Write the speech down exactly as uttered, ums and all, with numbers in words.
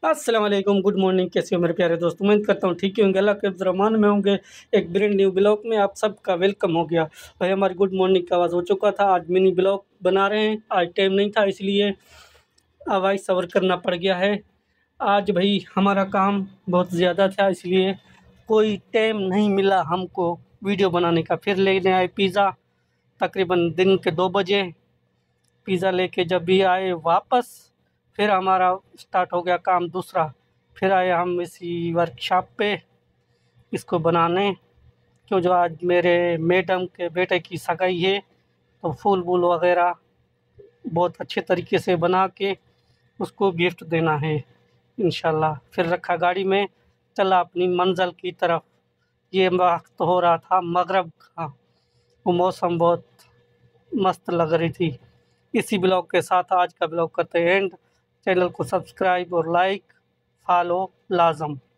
अस्सलाम वालेकुम, good morning. कैसे हो मेरे प्यारे दोस्त? उम्मीद करता हूँ ठीक ही होंगे, अल्लाह के रहमान में होंगे। एक ब्रांड न्यू ब्लॉग में आप सबका वेलकम हो गया। भाई हमारी गुड मॉर्निंग का आवाज़ हो चुका था। आज मिनी ब्लॉग बना रहे हैं। आज टाइम नहीं था इसलिए आवाज़ सबर करना पड़ गया है। आज भाई हमारा काम बहुत ज़्यादा था इसलिए कोई टाइम नहीं मिला हमको वीडियो बनाने का। फिर लेने आए पिज़्ज़ा तकरीबन दिन के दो बजे। पिज़्ज़ा लेके जब भी आए वापस, फिर हमारा स्टार्ट हो गया काम दूसरा। फिर आए हम इसी वर्कशॉप पे इसको बनाने, क्यों जो आज मेरे मैडम के बेटे की सगाई है, तो फूल वूल वगैरह बहुत अच्छे तरीके से बना के उसको गिफ्ट देना है इंशाल्लाह। फिर रखा गाड़ी में, चला अपनी मंजिल की तरफ। ये वक्त हो रहा था मगरिब का, वो मौसम बहुत मस्त लग रही थी। इसी ब्लॉग के साथ आज का ब्लॉग करते हैं एंड। चैनल को सब्सक्राइब और लाइक फॉलो लाजम।